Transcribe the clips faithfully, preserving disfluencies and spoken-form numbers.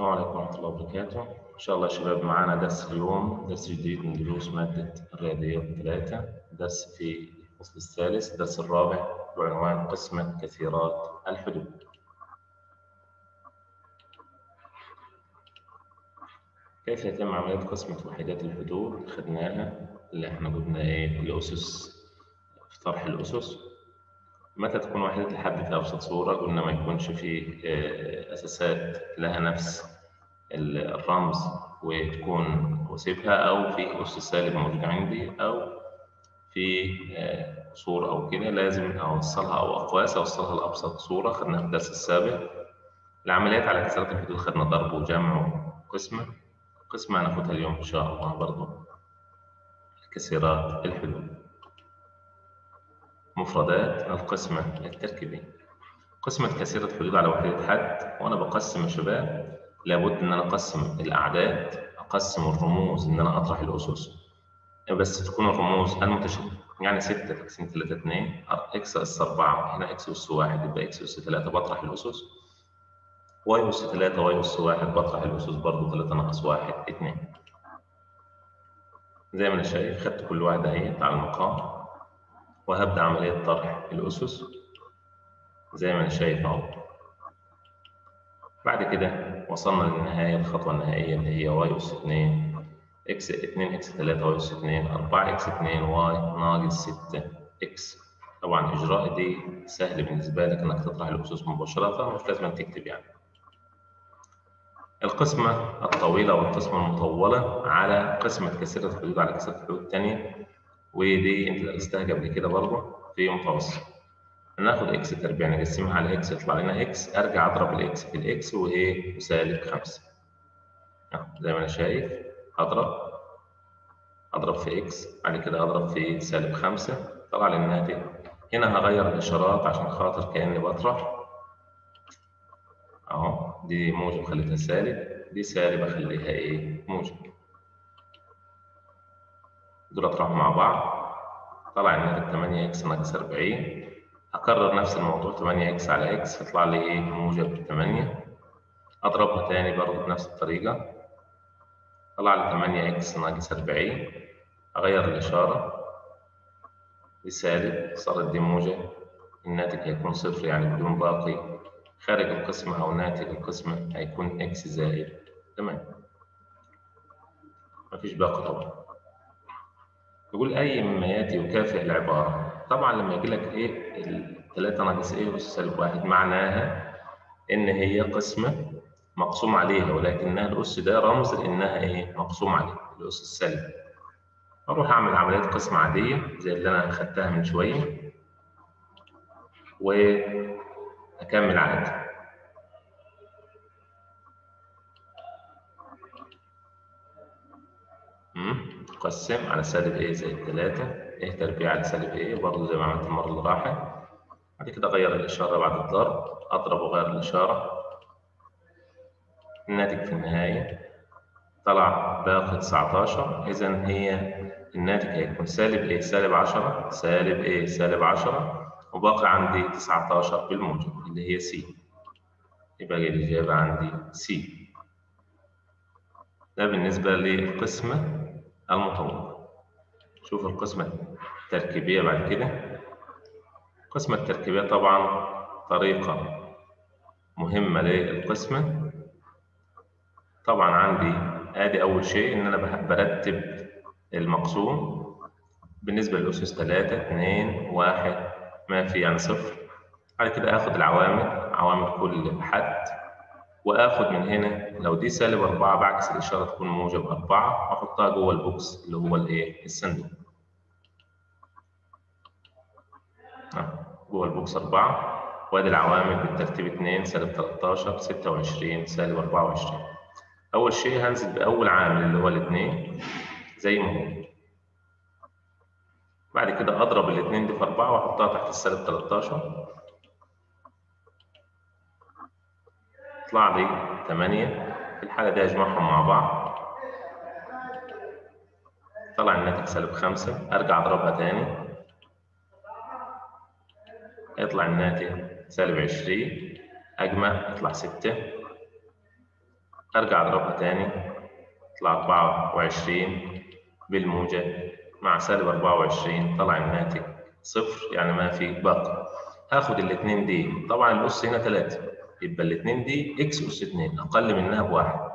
السلام عليكم ورحمة الله وبركاته. إن شاء الله يا شباب معانا درس اليوم، درس جديد من دروس مادة الرياضيات ثلاثة، درس في الفصل الثالث، الدرس الرابع بعنوان قسمة كثيرات الحدود. كيف يتم عملية قسمة وحدات الحدود؟ خدناها اللي احنا قلنا ايه الأسس في طرح الأسس. متى تكون وحدة الحد في أبسط صورة؟ قلنا ما يكونش فيه أساسات لها نفس الرمز وتكون واسيبها، أو في أس سالب موجود عندي، أو في صورة أو كده لازم أوصلها، أو أقواس أوصلها لأبسط صورة. خدناها في الدرس السابق. العمليات على كثرة الحدود خدنا ضرب وجمع وقسمة. قسمة هناخدها اليوم إن شاء الله برضو. كثيرات الحدود. مفردات القسمة التركيبية. قسمة كثيرة الحدود على وحدة حد، وأنا بقسم يا شباب لابد إن أنا أقسم الأعداد، أقسم الرموز إن أنا أطرح الأسس، بس تكون الرموز المتشابهة. يعني ستة تقسيم ثلاثة اتنين، إكس أس أربعة، هنا إكس أس واحد، يبقى إكس أس ثلاثة بطرح الأسس، واي أس ثلاثة، واي أس واحد بطرح الأسس برضه، ثلاثة ناقص واحد اتنين. زي ما أنا شايف خدت كل واحدة أهي على المقام، وهبدأ عملية طرح الأسس زي ما أنا شايف أهو. بعد كده وصلنا للنهاية، الخطوة النهائية اللي هي واي أس اتنين، إكس اتنين، إكس ثلاثة، واي أس اتنين، أربعة إكس اتنين، واي ناقص ستة إكس. طبعا إجراء دي سهل بالنسبة لك إنك تطرح الأسس مباشرة، مش لازم تكتب يعني. القسمة الطويلة والقسمة المطولة على قسمة كثيرة الحدود على كثيرة الحدود الثانية، ودي أنت درستها قبل كده برضه في متوسط. ناخد اكس تربيع نقسمها على اكس يطلع لنا اكس، ارجع اضرب الاكس في الاكس وايه وسالب خمسة. زي ما انا شايف اضرب اضرب في اكس، بعد كده اضرب في سالب خمسة، طلع لي الناتج. هنا هغير الاشارات عشان خاطر كاني بطرح اهو، دي موجب خليتها سالب، دي سالب اخليها ايه موجب. دول اطرحوا مع بعض طلع الناتج تمانية اكس ناقص أربعين. اكرر نفس الموضوع ثمانية اكس على اكس يطلع لي ايه موجب ثمانية. اضربها تاني برضه بنفس الطريقة، طلع لي ثمانية اكس ناقص أربعين. اغير الاشارة بسالب، صارت دي موجب، الناتج هيكون صفر يعني بدون باقي. خارج القسمة او ناتج القسمة هيكون اكس زائد ثمانية، مفيش باقي طبعا. يقول اي مما ياتي يكافئ العبارة. طبعا لما يجي لك ايه ثلاثة ناقص ايه أس سالب واحد، معناها ان هي قسمة مقسوم عليها، ولكنها الأس ده رمز لأنها إيه مقسوم عليها، الأس السالب. أروح أعمل عملية قسمة عادية زي اللي أنا أخدتها من شوية، وأكمل عادي. قسم على سالب إيه زائد ثلاثة، إيه تربيع على سالب إيه، برضه زي ما عملت المرة اللي راحت. بعد كده أغير الإشارة بعد الضرب، أضرب وأغير الإشارة. الناتج في النهاية طلع باقي تسعتاشر، إذا هي الناتج هيكون سالب إيه سالب عشرة، سالب إيه سالب عشرة، وباقي عندي تسعتاشر بالموجب اللي هي سي. يبقى الإجابة عندي سي. ده بالنسبة للقسمة المطولة. شوف القسمة التركيبية بعد كده. القسمة التركيبية طبعا طريقة مهمة للقسمة. طبعا عندي ادي اول شيء ان انا برتب المقسوم بالنسبه للاسس ثلاثة اتنين واحد، ما في يعني صفر. بعد كده اخد العوامل، عوامل كل حد، واخد من هنا لو دي سالب أربعة بعكس الاشاره تكون موجب أربعة، واحطها جوه البوكس اللي هو الايه الصندوق. جوه البوكس أربعة، وادي العوامل بالترتيب اتنين سالب تلتاشر ستة وعشرين سالب أربعة وعشرين. أول شيء هنزل بأول عامل اللي هو الاثنين زي ما هو. بعد كده أضرب الاثنين دي في أربعة وأحطها تحت السالب تلتاشر، يطلع لي ثمانية. في الحالة دي أجمعهم مع بعض، طلع الناتج سالب خمسة. أرجع أضربها تاني، يطلع الناتج سالب عشرين. أجمع يطلع ستة. ارجع اضربها تاني طلع أربعة وعشرين بالموجب مع سالب أربعة وعشرين، طلع الناتج صفر يعني ما في باقي. هاخد الاثنين دي، طبعا الأس هنا ثلاثة، يبقى الاثنين دي إكس أس اثنين أقل منها بواحد.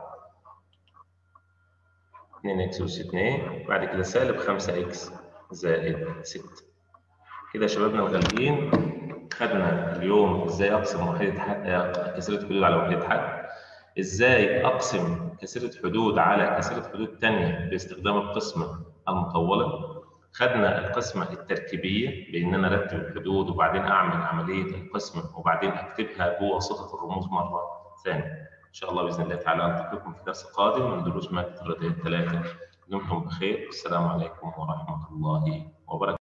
اثنين إكس أس اثنين، بعد كده سالب خمسة إكس زائد ستة. كده يا شبابنا الغاليين خدنا اليوم ازاي اقسم وحيدة حد، كسرة حدود على وحيدة حد، ازاي اقسم كسرة حدود على كسرة حدود تانية باستخدام القسمة المطولة. خدنا القسمة التركيبية بان انا ارتب الحدود وبعدين اعمل عملية القسمة وبعدين اكتبها بواسطة الرموز مرة ثانية. ان شاء الله باذن الله تعالى التقيكم في درس قادم من دروس مادة الرياضيات ثلاثة. دمتم بخير، السلام عليكم ورحمة الله وبركاته.